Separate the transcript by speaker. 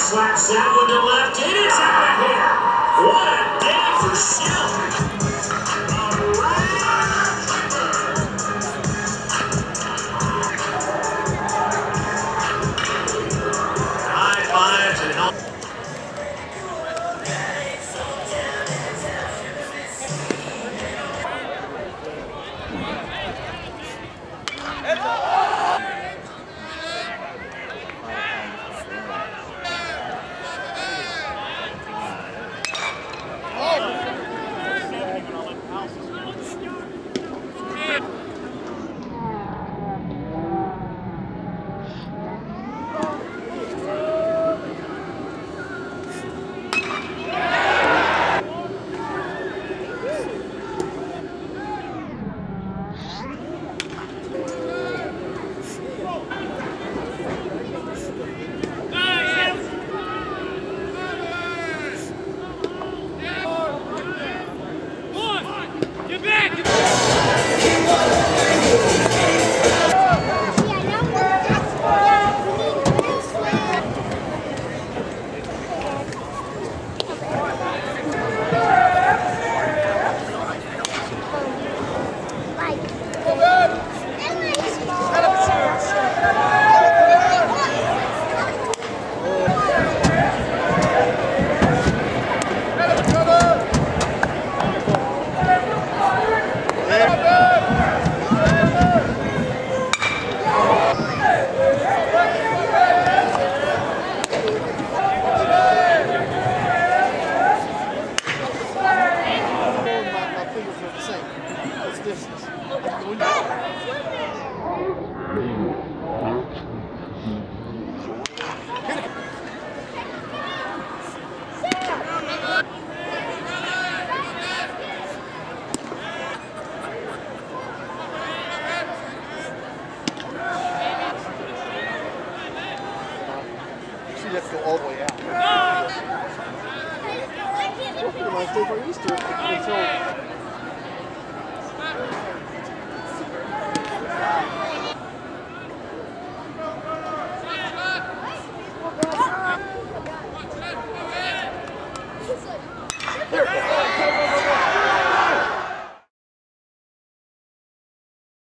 Speaker 1: Slaps that one to left. It is out of here. What a day for Shelton. High fives and help.
Speaker 2: You have to go all the way out. Last day for Easter until